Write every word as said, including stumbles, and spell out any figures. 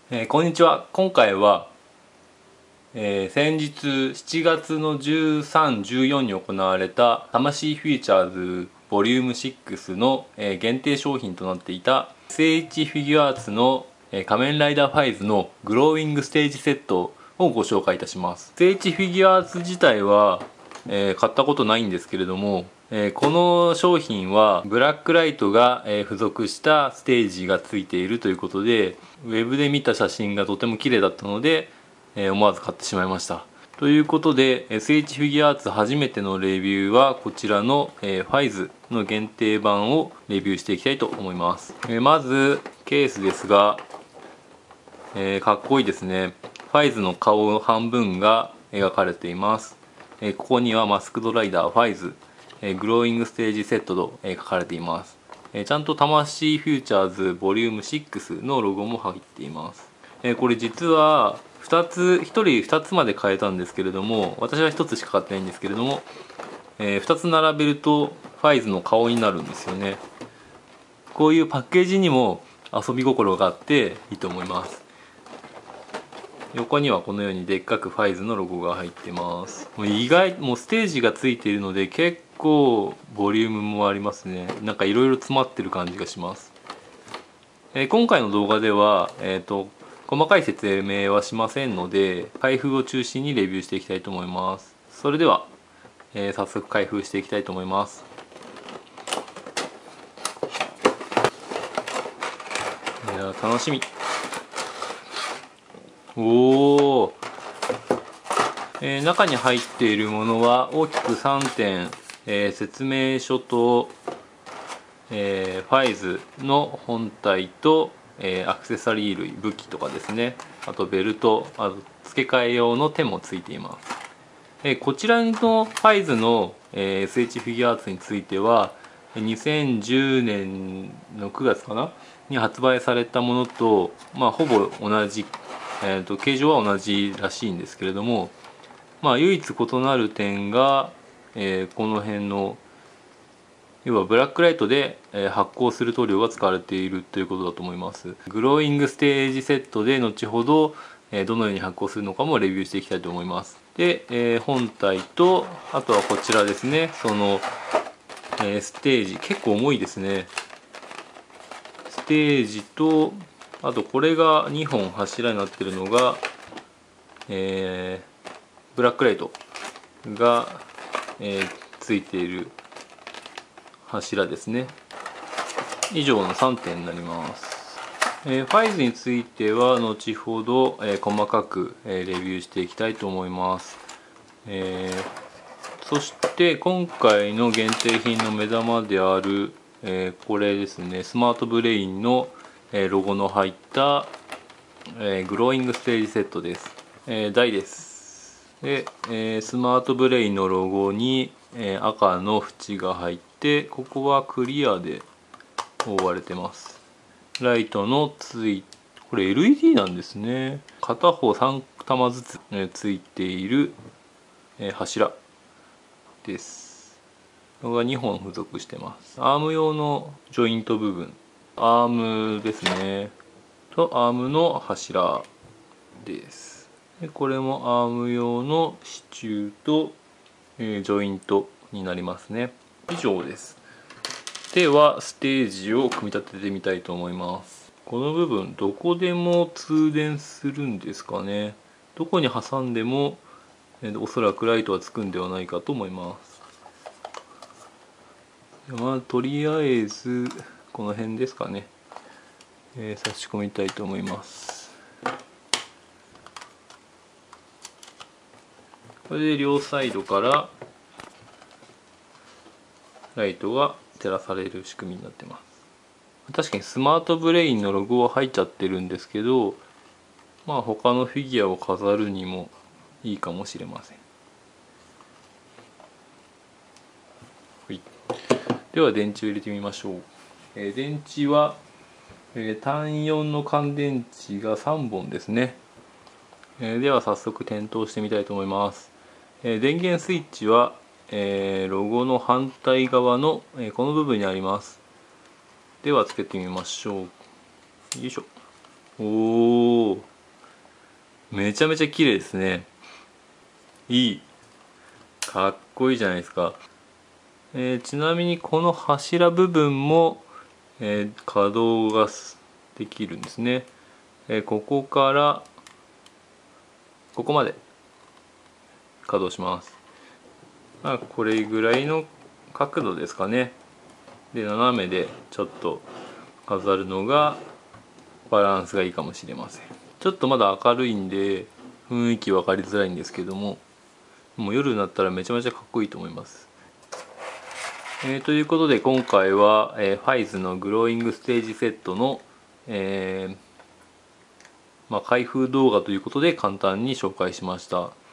えーこんにちは。今回は、えー先日しちがつのじゅうさん、じゅうよっかに行われた魂フューチャーズボリュームシックスの、えー限定商品となっていた エスエイチ フィギュアーツの、えー仮面ライダーファイズのグローイングステージセットをご紹介いたします。 エスエイチ フィギュアーツ自体は、えー買ったことないんですけれども、えーこの商品はブラックライトが、えー付属したステージがついているということで、ウェブで見た写真がとても綺麗だったので、えー思わず買ってしまいました。ということで エスエイチ フィギュアーツ初めてのレビューはこちらの、えーファイズの限定版をレビューしていきたいと思います。えーまずケースですが、えーかっこいいですね。ファイズの顔半分が描かれています。えーここにはマスクドライダーファイズ、えーグローイングステージセットと、えー書かれています。えーちゃんと魂フューチャーズボリュームシックスのロゴも入っています。えーこれ実はふたつ、ひとりふたつまで買えたんですけれども、私はひとつしか買ってないんですけれども、えーふたつ並べるとファイズの顔になるんですよね。こういうパッケージにも遊び心があっていいと思います。横にはこのようにでっかくファイズのロゴが入ってます。もう意外もうステージがついているので結構ボリュームもありますね。なんかいろいろ詰まってる感じがします。えー今回の動画では、えーと細かい説明はしませんので、開封を中心にレビューしていきたいと思います。それでは、えー早速開封していきたいと思います。いやー楽しみ。おお、えー中に入っているものは大きくさんてん、えー説明書と、えーファイズの本体と、えーアクセサリー類、武器とかですね、あとベルト、あと付け替え用の手もついています。えーこちらのファイズの、えー エスエイチ フィギュアーツについてはにせんじゅうねんのくがつかなに発売されたものと、まあ、ほぼ同じ、えーと形状は同じらしいんですけれども、まあ、唯一異なる点が、えーこの辺の要はブラックライトで、えー発光する塗料が使われているということだと思います。グローイングステージセットで後ほど、えーどのように発光するのかもレビューしていきたいと思います。で、えー本体とあとはこちらですね、その、えーステージ結構重いですね。ステージとあとこれがにほん柱になっているのが、えーブラックライトが、えーついている柱ですね。以上のさんてんになります。えーファイズについては後ほど、えー細かく、えーレビューしていきたいと思います。えーそして今回の限定品の目玉である、えーこれですね、スマートブレインの、えーロゴの入った、えーグローイングステージセットです。えー台です。で、えースマートブレインのロゴに、えー赤の縁が入って、ここはクリアで覆われてます。ライトのついこれ エルイーディー なんですね。片方さん玉ずつ、えーついている、えー柱です。これがにほん付属してます。アーム用のジョイント部分、アームですねとアームの柱です。でこれもアーム用の支柱と、えージョイントになりますね。以上です。ではステージを組み立ててみたいと思います。この部分どこでも通電するんですかね。どこに挟んでも、えーおそらくライトはつくんではないかと思います。まあとりあえずこの辺ですかね、えー差し込みたいと思います。これで両サイドからライトが照らされる仕組みになってます。確かにスマートブレインのロゴは入っちゃってるんですけど、まあ他のフィギュアを飾るにもいいかもしれません。はい、では電池を入れてみましょう。えー電池は、えー単よんの乾電池がさんぼんですね。えーでは早速点灯してみたいと思います。えー電源スイッチは、えーロゴの反対側の、えーこの部分にあります。ではつけてみましょう。よいしょ。おお、 めちゃめちゃ綺麗ですね。いい、かっこいいじゃないですか。えー、ちなみにこの柱部分も、えー、稼働ができるんですね。えー、ここからここまで稼働します。まあ、これぐらいの角度ですかね。で斜めでちょっと飾るのがバランスがいいかもしれません。ちょっとまだ明るいんで雰囲気分かりづらいんですけども、もう夜になったらめちゃめちゃかっこいいと思います。えー、ということで今回は、えー、ファイズのグローイングステージセットの、えーまあ、開封動画ということで簡単に紹介しました。